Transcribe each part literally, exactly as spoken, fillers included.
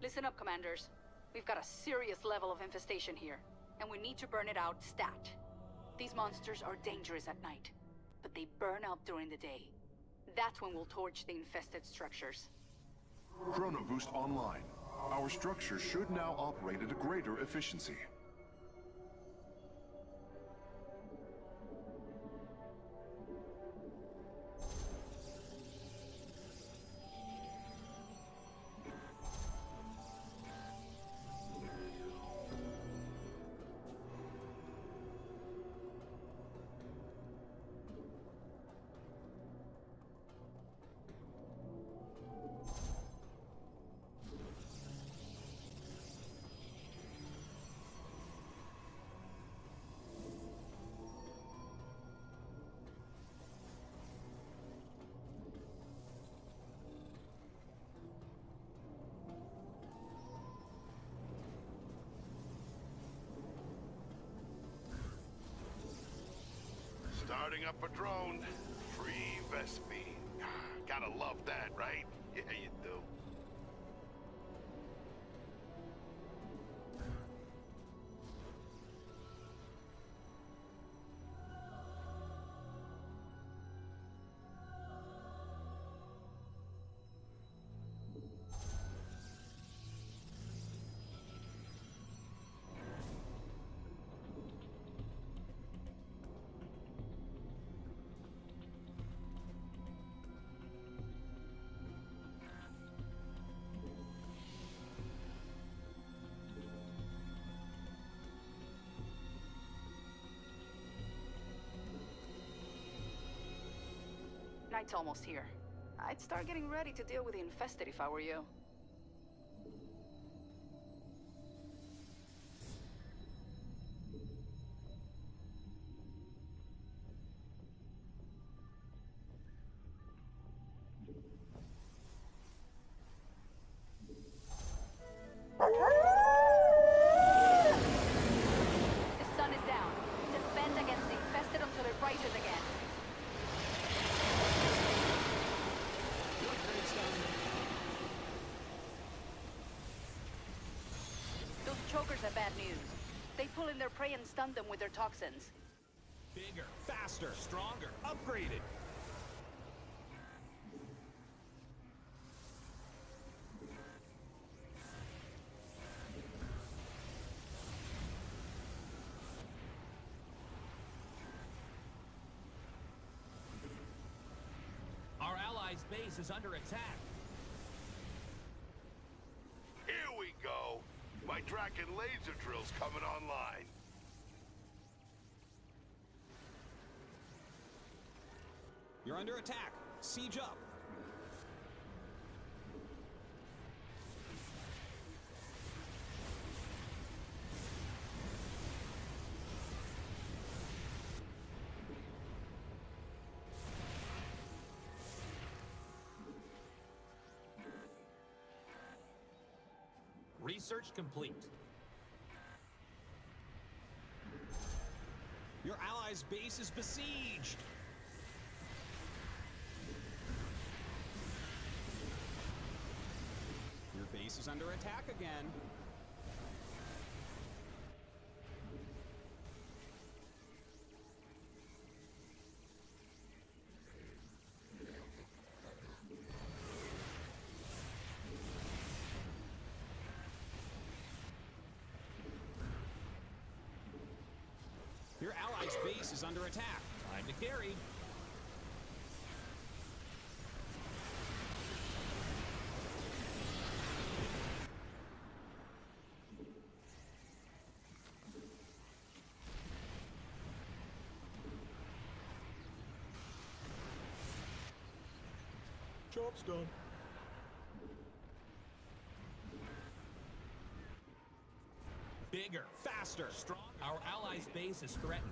Listen up, Commanders. We've got a serious level of infestation here, and we need to burn it out stat. These monsters are dangerous at night, but they burn out during the day. That's when we'll torch the infested structures. Chrono boost online. Our structure should now operate at a greater efficiency. Starting up a drone. Free Vespi. Gotta love that, right? Yeah, you do. Night's almost here. I'd start getting ready to deal with the infested if I were you. The sun is down. Defend against the infested until it rises again. Those chokers are bad news. They pull in their prey and stun them with their toxins. Bigger, faster, stronger, upgraded. Our allies' base is under attack. Here we go. My Draken laser drill's coming online. You're under attack. Siege up. Research complete. Your allies' base is besieged. Your base is under attack again. Your allies' base is under attack. Time to carry. Job's done. Bigger, faster, stronger. Our allies' base is threatened.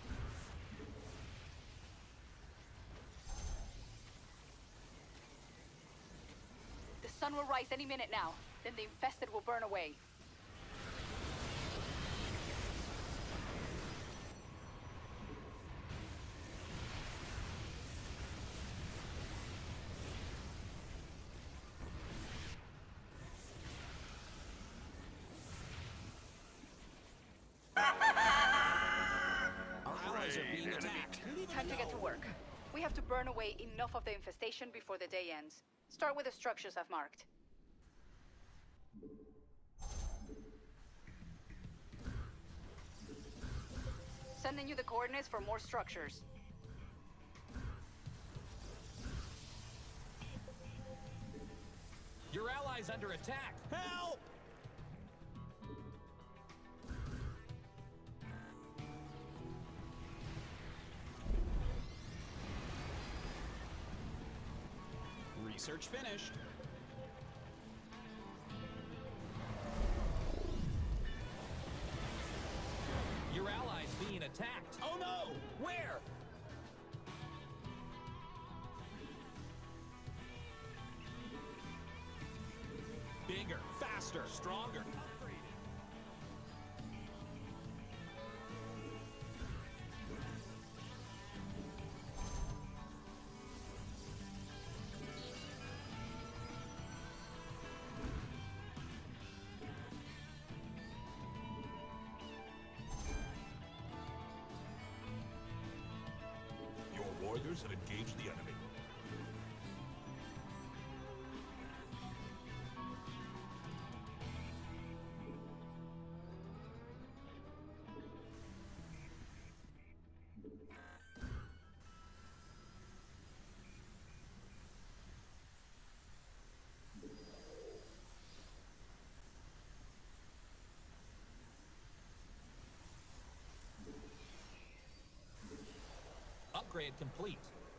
The sun will rise any minute now. Then the infested will burn away. We have to burn away enough of the infestation before the day ends. Start with the structures I've marked. Sending you the coordinates for more structures. Your ally's under attack. Help! Research finished. Your ally's being attacked. Oh no! Where? Bigger, faster, stronger. Upgraded. Your warriors have engaged the enemy. Upgrade complete.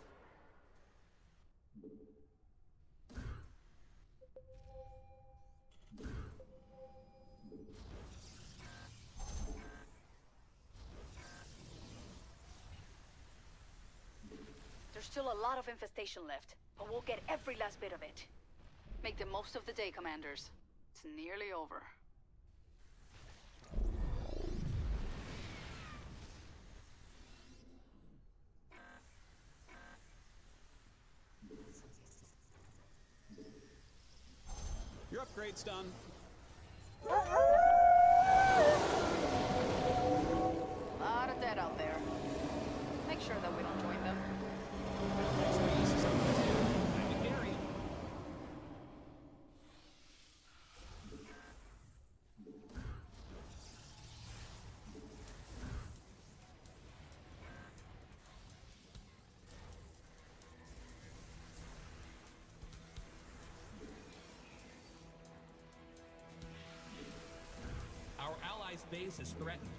There's still a lot of infestation left, but we'll get every last bit of it. Make the most of the day, Commanders. It's nearly over. Your upgrade's done. A lot of dead out there. Make sure that we don't join them. Next piece is up to two. Time to carry. Our allies' base is threatened.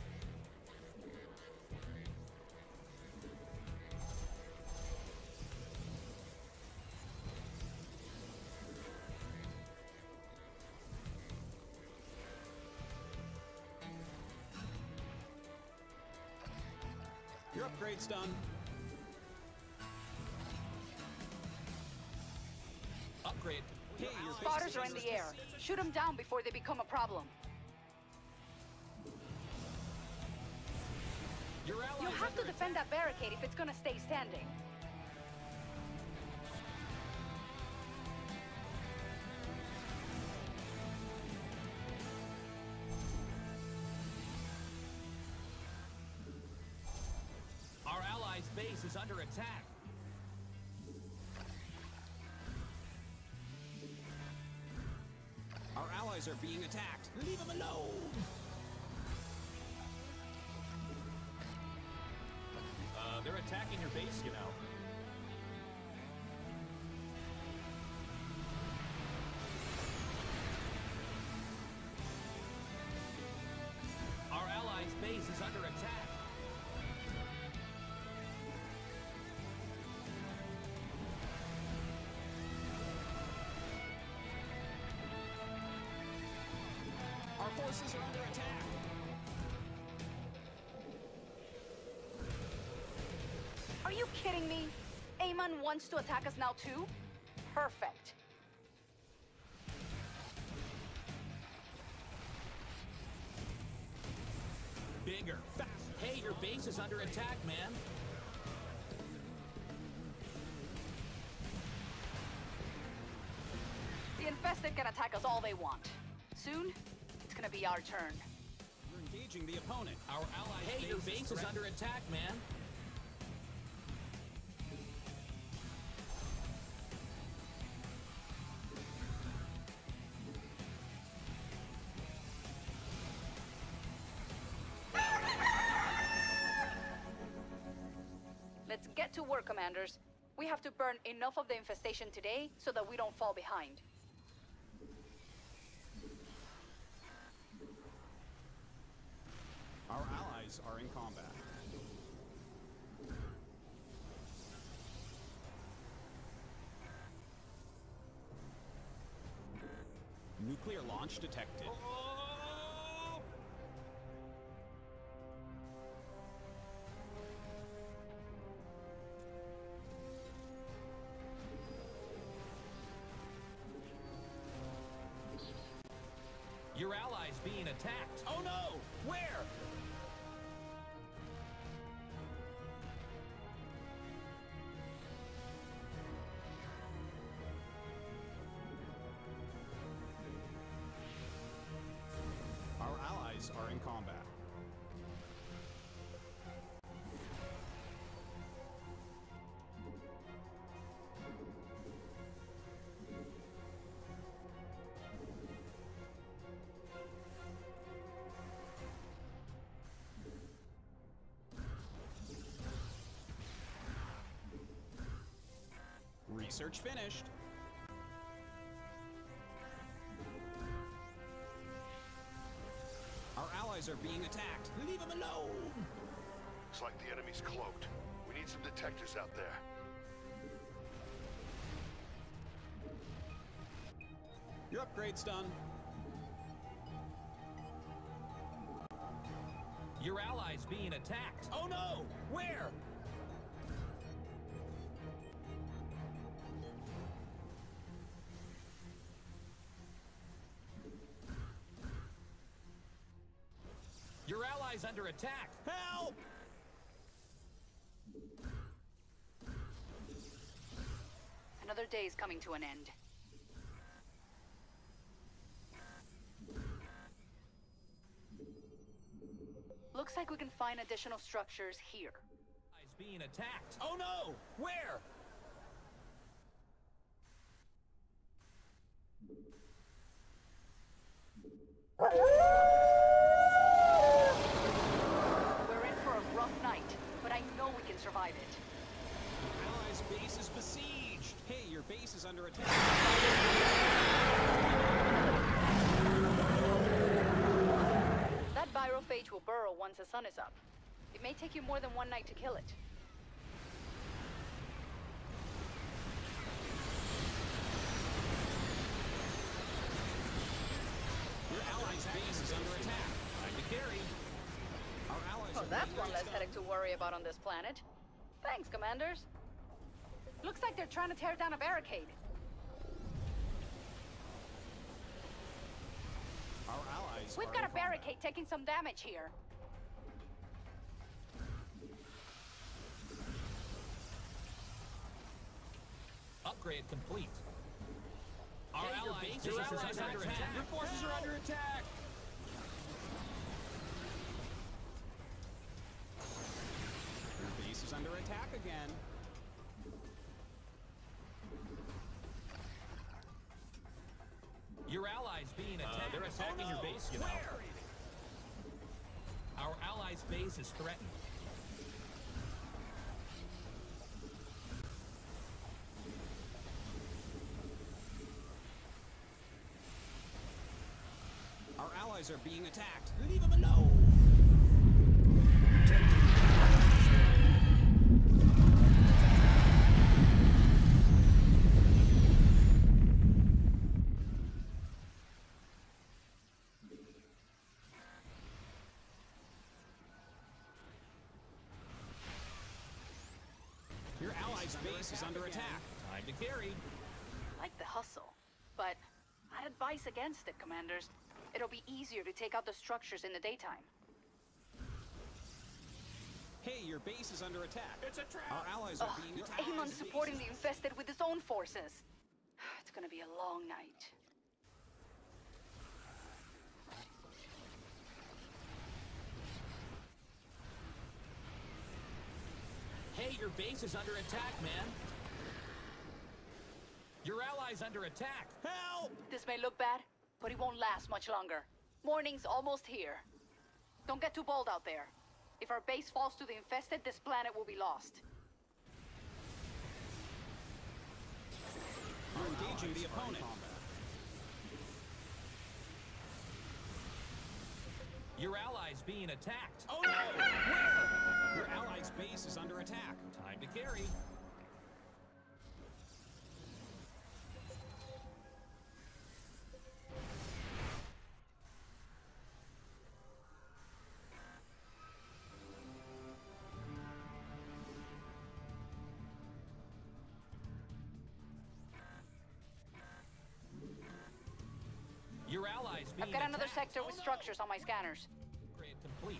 Your upgrade's done. Upgrade. Hey, your Spotters are in the air. Shoot them down before they become a problem. Your allies You have to under defend that barricade if it's gonna stay standing. Our allies' base is under attack. Our allies are being attacked. Leave them alone. Uh, they're attacking your base, you know. Our allies' base is under attack. Our forces are under attack. Are you kidding me? Amon wants to attack us now too? Perfect. Bigger, faster. Hey, your base is under attack, man. The infested can attack us all they want. Soon, it's gonna be our turn. You're engaging the opponent. Our allies' hey, your base is under attack, man. to work, Commanders. We have to burn enough of the infestation today so that we don't fall behind. Our allies are in combat. Nuclear launch detected. Oh! Your allies being attacked. Oh no! Where? Our allies are in combat. Research finished. Our allies are being attacked. Leave them alone! Looks like the enemy's cloaked. We need some detectors out there. Your upgrade's done. Your allies being attacked. Oh no! Where? Your allies under attack. Help! Another day is coming to an end. Looks like we can find additional structures here. Allies being attacked. Oh no! Where? We're in for a rough night, but I know we can survive it. Allies' base is besieged. Hey, your base is under attack. That virophage will burrow once the sun is up. It may take you more than one night to kill it. Your allies' base is under attack. Time to carry. Our allies Oh, are that's being one less attacked. headache to worry about on this planet. Thanks, Commanders. Looks like they're trying to tear down a barricade. Our allies We've are got in a combat. barricade taking some damage here. Upgrade complete. Our Hey, your allies, base your is allies under under attack. attack. Your forces are under attack. Your base is under attack again. Your allies being attacked. they're attacking your base, you know. Our allies' base is threatened. Our allies are being attacked. Leave them alone! Your allies' base is under attack. Time to carry. Like the hustle. But I'd advise against it, Commanders. It'll be easier to take out the structures in the daytime. Hey, your base is under attack. It's a trap. Our allies are Ugh, being attacked. Amon's supporting the infested with his own forces. It's gonna be a long night. Hey, your base is under attack, man. Your allies under attack. Help! This may look bad, but it won't last much longer. Morning's almost here. Don't get too bold out there. If our base falls to the infested, this planet will be lost. engaging the opponent. Your ally's being attacked. Oh no! Where? Your ally's base is under attack. Time to carry. Your allies being I've got another attacked. sector Oh, with no! structures on my scanners. Upgrade complete.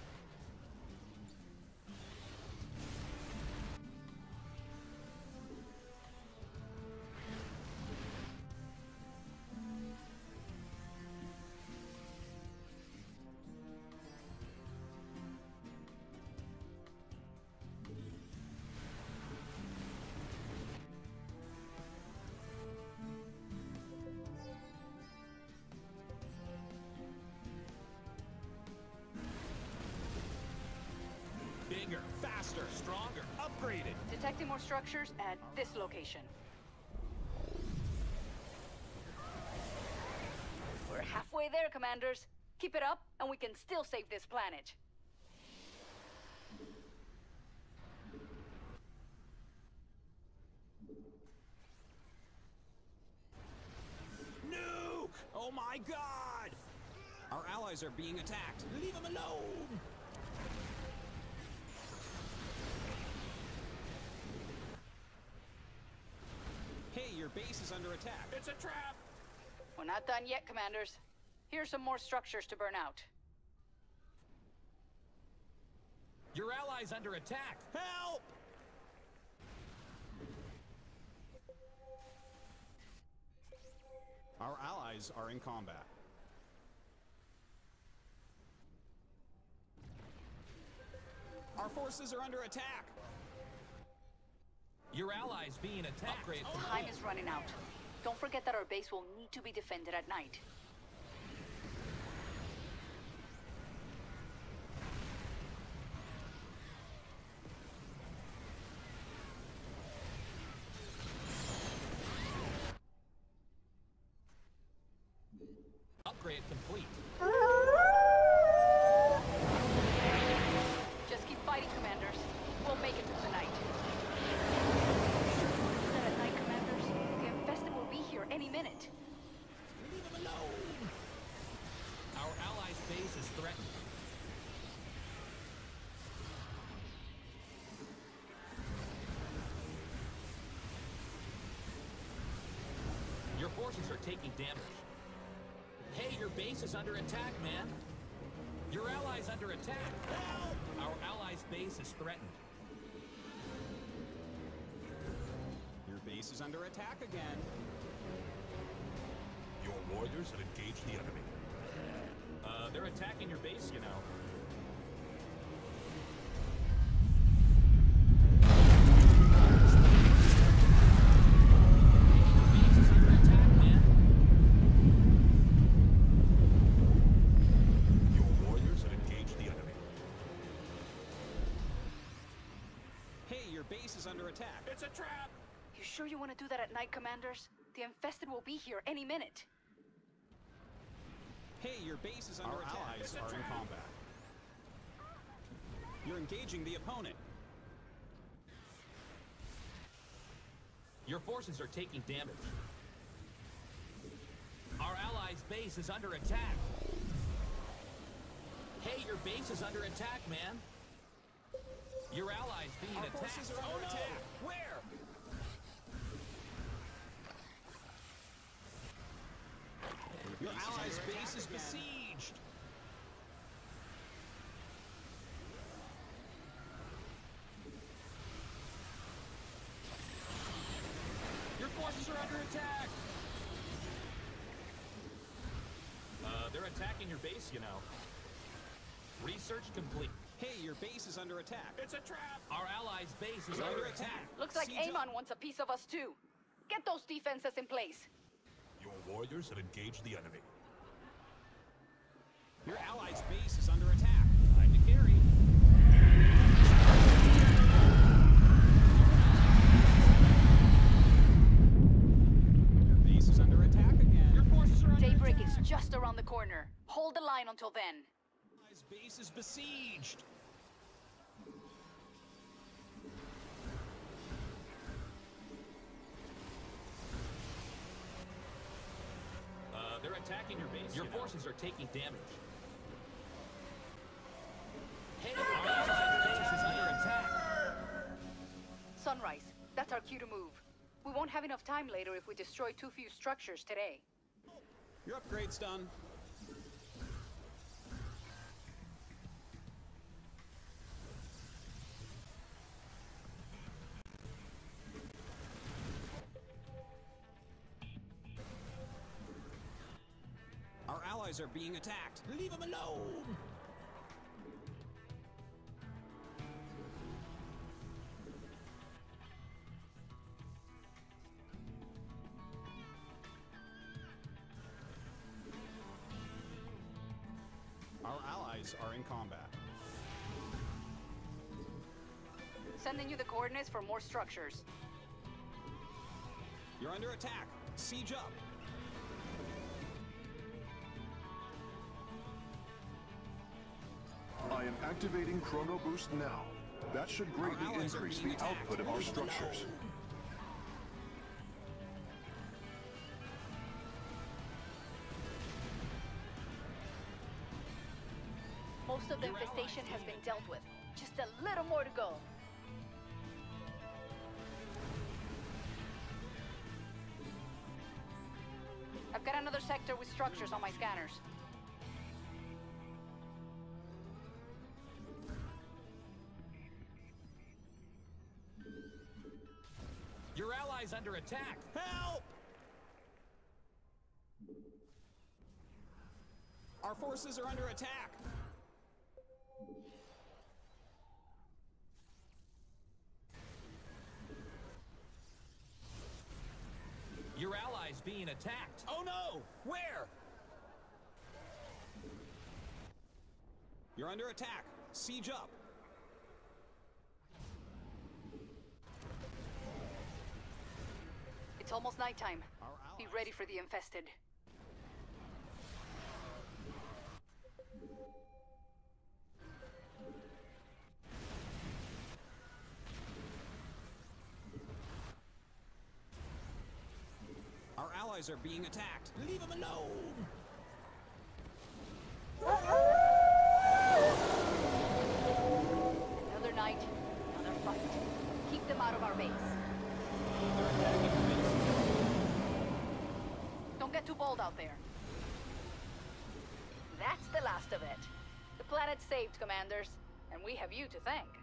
Bigger, faster, stronger, upgraded. Detecting more structures at this location. We're halfway there, Commanders. Keep it up, and we can still save this planet. Nuke! Oh my god! Our allies are being attacked. Leave them alone! Hey, your base is under attack. It's a trap! We're not done yet, Commanders. Here's some more structures to burn out. Your ally's under attack. Help! Our allies are in combat. Our forces are under attack. Your allies being attacked. Upgrade Time is running out. Don't forget that our base will need to be defended at night. Upgrade complete. Just keep fighting, Commanders. We'll make it through the night. At night, Commanders, the infested will be here any minute. Leave them alone! Our allies' base is threatened. Your forces are taking damage. Hey, your base is under attack, man. Your allies under attack. Help! Our allies' base is threatened. Your base is under attack again. Your warriors have engaged the enemy. Uh, they're attacking your base, you know. Your base is under attack, man. Your warriors have engaged the enemy. Hey, your base is under attack. It's a trap! You sure you want to do that at night, Commanders? The infested will be here any minute. Hey, your base is under Our attack. allies It's a are in trap. combat. You're engaging the opponent. Your forces are taking damage. Our allies' base is under attack. Hey, your base is under attack, man. Your allies being Our attacked. forces are oh, under no. attack. Where? Your allies' base is besieged. Your forces are under attack. Uh, they're attacking your base, you know. Research complete. Hey, your base is under attack. It's a trap. Our allies' base is under attack. Looks like Siege Amon wants a piece of us too. Get those defenses in place. Your warriors have engaged the enemy. Your allies' base is under attack. Time to carry. just around the corner. Hold the line until then. Allies' base is besieged. Uh, they're attacking your base. Your forces are taking damage. Hey, our allies' base is under attack. Sunrise, that's our cue to move. We won't have enough time later if we destroy too few structures today. Your upgrade's done. Our allies are being attacked. Leave them alone! Our allies are in combat. Sending you the coordinates for more structures. You're under attack. Siege up. I am activating Chrono Boost now. That should greatly Our allies are increase being the attacked. output of our structures. Most of the infestation has been dealt with. Just a little more to go. I've got another sector with structures on my scanners. Your allies under attack. Help! Our forces are under attack. Your allies being attacked. Oh no! Where? You're under attack. Siege up. It's almost nighttime. Our Be allies- ready for the infested. Our allies are being attacked. Leave them alone! Another night, another fight. Keep them out of our base. They're attacking your base. Don't get too bold out there. That's the last of it. The planet's saved, Commanders, and we have you to thank.